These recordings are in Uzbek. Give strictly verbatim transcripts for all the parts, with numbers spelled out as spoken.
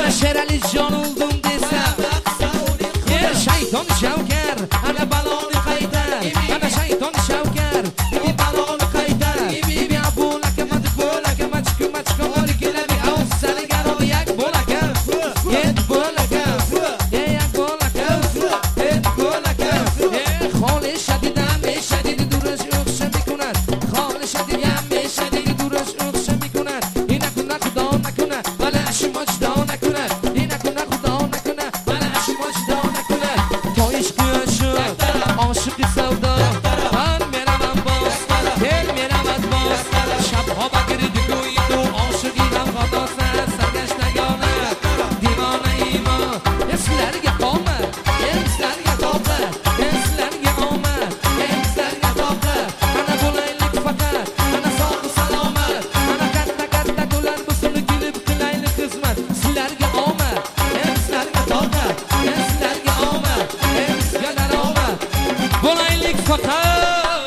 ana Sherali jon oldum desam ey shayton shavkar ana baloni qaytar ana shayton shavkar ini baloni qaytar ya bo'laka mat bo'laka machku machku olkelami avsali garo yak bo'laka yet bo'laka ey yak bo'laka yet bo'laka ey xoli shadidan be shadid durash o'xsha mikunar xoli shadidan be shadid durash o'xsha mikunar ina kuna xudo nakuna bala shimoch dona kuna ina kuna xudo nakuna bala shimoch dona kuna toyish quyoshi oshiq savdo han meraman boz kel meraman boz shab hoba girdi go'yidu oshiqingam xatosa sargashtagona divona imo eslarga qolma eslarga toqla eslarga omad eslarga toqla ana bo'laylik faqat ana sog'u salomat ana katta katta to'lar busini kulib qilaylik xizmat sizlarga omad eslarga toqla eslarga omad esga daromad bo'laylik faqat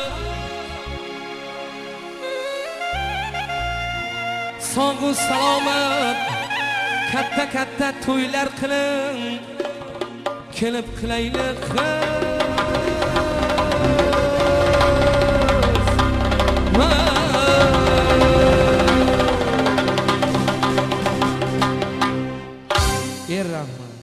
sog'u salomat katta katta to'ylar qiling kelib qilaylik er rahmat